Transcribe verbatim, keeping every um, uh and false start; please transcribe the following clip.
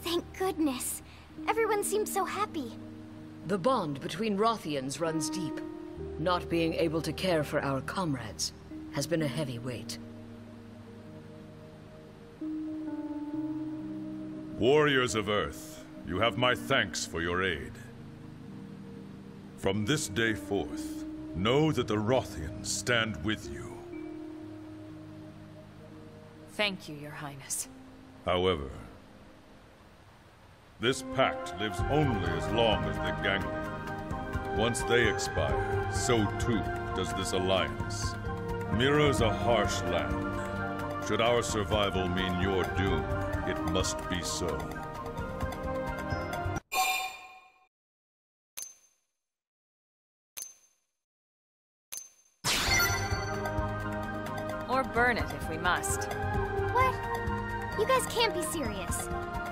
Thank goodness. Everyone seems so happy. The bond between Wrothians runs deep. Not being able to care for our comrades has been a heavy weight. Warriors of Earth, you have my thanks for your aid. From this day forth, know that the Wrothians stand with you. Thank you, Your Highness. However, this pact lives only as long as the ganglia. Once they expire, so too does this alliance. Mira's a harsh land. Should our survival mean your doom, it must be so. Or burn it if we must. What? You guys can't be serious.